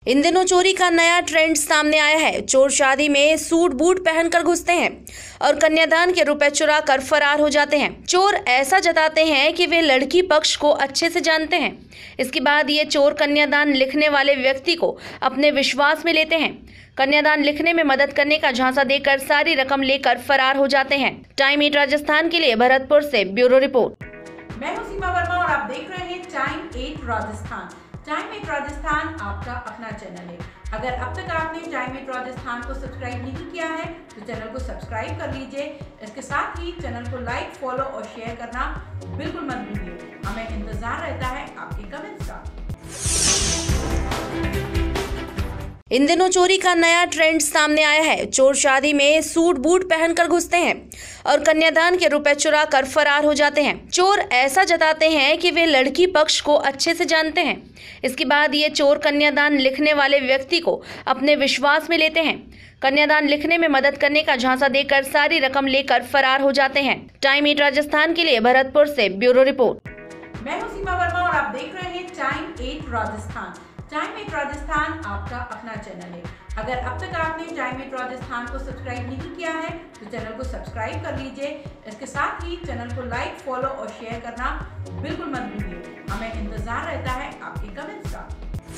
इन दिनों चोरी का नया ट्रेंड सामने आया है। चोर शादी में सूट बूट पहनकर घुसते हैं और कन्यादान के रुपए चुरा कर फरार हो जाते हैं। चोर ऐसा जताते हैं कि वे लड़की पक्ष को अच्छे से जानते हैं। इसके बाद ये चोर कन्यादान लिखने वाले व्यक्ति को अपने विश्वास में लेते हैं। कन्यादान लिखने में मदद करने का झांसा देकर सारी रकम लेकर फरार हो जाते हैं। टाइम 8 राजस्थान के लिए भरतपुर से ब्यूरो रिपोर्ट। मैं हूं सीमा वर्मा और आप देख रहे हैं टाइम 8 राजस्थान। टाइम 8 राजस्थान आपका अपना चैनल है। अगर अब तक आपने टाइम 8 राजस्थान को सब्सक्राइब नहीं किया है तो चैनल को सब्सक्राइब कर लीजिए। इसके साथ ही चैनल को लाइक, फॉलो और शेयर करना बिल्कुल मत भूलिए। हमें इंतजार रहता है आपके कमेंट्स का। इन दिनों चोरी का नया ट्रेंड सामने आया है। चोर शादी में सूट बूट पहनकर घुसते हैं और कन्यादान के रुपए चुरा कर फरार हो जाते हैं। चोर ऐसा जताते हैं कि वे लड़की पक्ष को अच्छे से जानते हैं। इसके बाद ये चोर कन्यादान लिखने वाले व्यक्ति को अपने विश्वास में लेते हैं। कन्यादान लिखने में मदद करने का झांसा देकर सारी रकम लेकर फरार हो जाते हैं। टाइम 8 राजस्थान के लिए भरतपुर से ब्यूरो रिपोर्ट। मैं हूं सीमा वर्मा और आप देख रहे हैं टाइम 8 राजस्थान। टाइम 8 राजस्थान आपका अपना चैनल है। अगर अब तक आपने टाइम 8 राजस्थान को सब्सक्राइब नहीं किया है तो चैनल को सब्सक्राइब कर लीजिए। इसके साथ ही चैनल को लाइक, फॉलो और शेयर करना बिल्कुल मत भूलिए। हमें इंतजार रहता है आपके कमेंट्स का।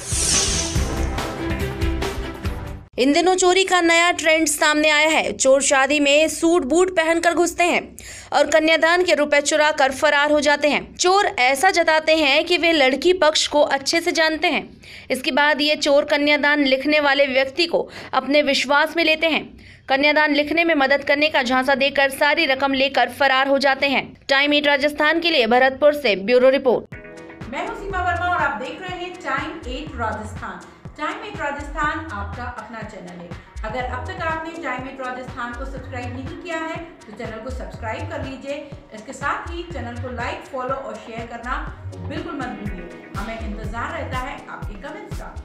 इन दिनों चोरी का नया ट्रेंड सामने आया है। चोर शादी में सूट बूट पहनकर घुसते हैं और कन्यादान के रुपए चुरा कर फरार हो जाते हैं। चोर ऐसा जताते हैं कि वे लड़की पक्ष को अच्छे से जानते हैं। इसके बाद ये चोर कन्यादान लिखने वाले व्यक्ति को अपने विश्वास में लेते हैं। कन्यादान लिखने में मदद करने का झांसा देकर सारी रकम लेकर फरार हो जाते हैं। टाइम 8 राजस्थान के लिए भरतपुर से ब्यूरो रिपोर्ट। मैं हूं सीमा वर्मा और आप देख रहे हैं टाइम 8 राजस्थान। टाइम 8 राजस्थान आपका अपना चैनल है। अगर अब तक आपने टाइम 8 राजस्थान को सब्सक्राइब नहीं किया है तो चैनल को सब्सक्राइब कर लीजिए। इसके साथ ही चैनल को लाइक, फॉलो और शेयर करना बिल्कुल मत भूलिए। हमें इंतजार रहता है आपके कमेंट्स का।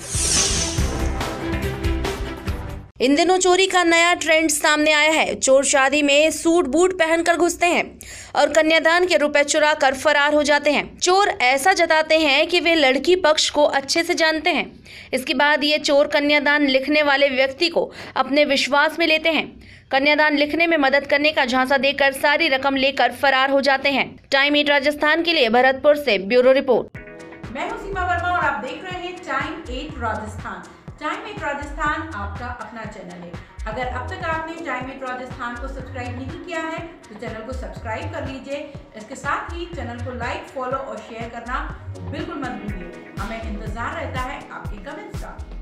इन दिनों चोरी का नया ट्रेंड सामने आया है। चोर शादी में सूट बूट पहनकर घुसते हैं और कन्यादान के रुपए चुरा कर फरार हो जाते हैं। चोर ऐसा जताते हैं कि वे लड़की पक्ष को अच्छे से जानते हैं। इसके बाद ये चोर कन्यादान लिखने वाले व्यक्ति को अपने विश्वास में लेते हैं। कन्यादान लिखने में मदद करने का झांसा देकर सारी रकम लेकर फरार हो जाते हैं। टाइम 8 राजस्थान के लिए भरतपुर से ब्यूरो रिपोर्ट। मैं हूं सीमा वर्मा और आप देख रहे हैं टाइम 8 राजस्थान। टाइम 8 राजस्थान आपका अपना चैनल है। अगर अब तक आपने टाइम 8 राजस्थान को सब्सक्राइब नहीं किया है तो चैनल को सब्सक्राइब कर लीजिए। इसके साथ ही चैनल को लाइक, फॉलो और शेयर करना बिल्कुल मत भूलिए। हमें इंतजार रहता है आपके कमेंट्स का।